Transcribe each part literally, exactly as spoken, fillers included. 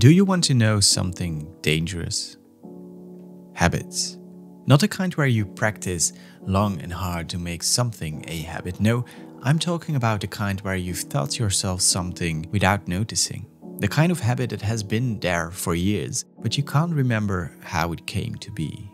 Do you want to know something dangerous? Habits. Not the kind where you practice long and hard to make something a habit. No, I'm talking about the kind where you've taught yourself something without noticing. The kind of habit that has been there for years, but you can't remember how it came to be.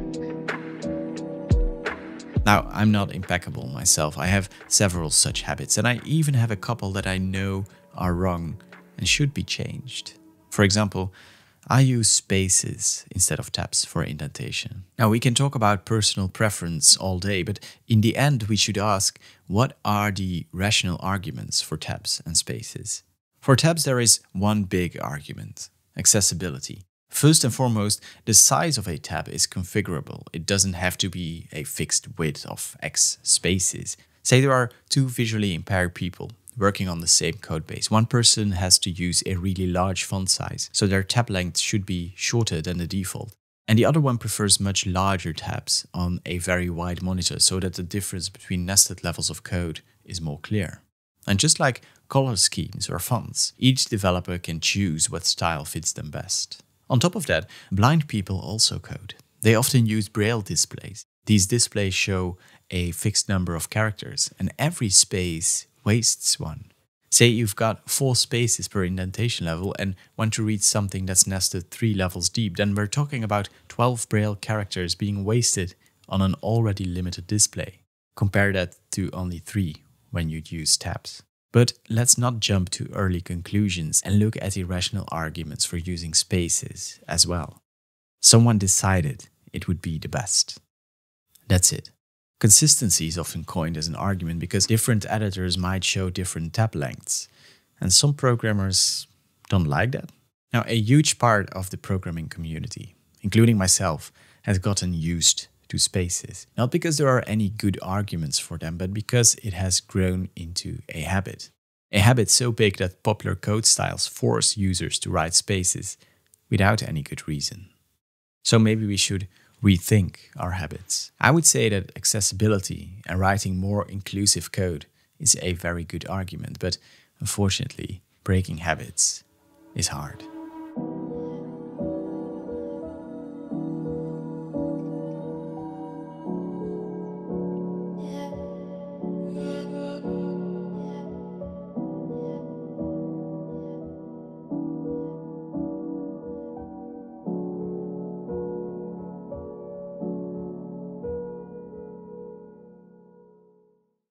Now, I'm not impeccable myself. I have several such habits, and I even have a couple that I know are wrong and should be changed. For example, I use spaces instead of tabs for indentation. Now, we can talk about personal preference all day, but in the end, we should ask, what are the rational arguments for tabs and spaces? For tabs, there is one big argument: accessibility. First and foremost, the size of a tab is configurable. It doesn't have to be a fixed width of X spaces. Say there are two visually impaired people working on the same code base. One person has to use a really large font size, so their tab length should be shorter than the default. And the other one prefers much larger tabs on a very wide monitor so that the difference between nested levels of code is more clear. And just like color schemes or fonts, each developer can choose what style fits them best. On top of that, blind people also code. They often use braille displays. These displays show a fixed number of characters, and every space wastes one. Say you've got four spaces per indentation level and want to read something that's nested three levels deep, then we're talking about twelve braille characters being wasted on an already limited display. Compare that to only three when you'd use tabs. But let's not jump to early conclusions and look at irrational arguments for using spaces as well. Someone decided it would be the best. That's it. Consistency is often coined as an argument because different editors might show different tab lengths, and some programmers don't like that. Now, a huge part of the programming community, including myself, has gotten used to spaces. Not because there are any good arguments for them, but because it has grown into a habit. A habit so big that popular code styles force users to write spaces without any good reason. So maybe we should rethink our habits. I would say that accessibility and writing more inclusive code is a very good argument, but unfortunately, breaking habits is hard.